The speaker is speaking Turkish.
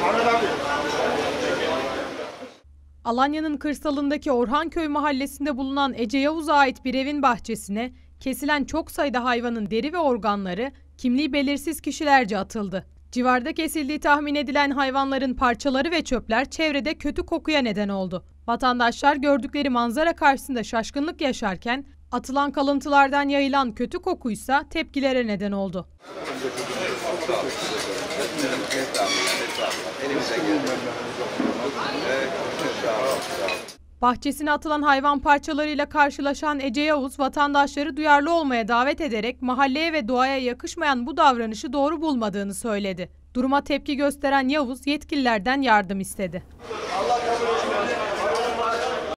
Alanya'nın kırsalındaki Orhanköy mahallesinde bulunan Ece Yavuz'a ait bir evin bahçesine kesilen çok sayıda hayvanın deri ve organları kimliği belirsiz kişilerce atıldı. Civarda kesildiği tahmin edilen hayvanların parçaları ve çöpler çevrede kötü kokuya neden oldu. Vatandaşlar gördükleri manzara karşısında şaşkınlık yaşarken atılan kalıntılardan yayılan kötü kokuysa tepkilere neden oldu. Bahçesine atılan hayvan parçalarıyla karşılaşan Ece Yavuz, vatandaşları duyarlı olmaya davet ederek mahalleye ve doğaya yakışmayan bu davranışı doğru bulmadığını söyledi. Duruma tepki gösteren Yavuz, yetkililerden yardım istedi.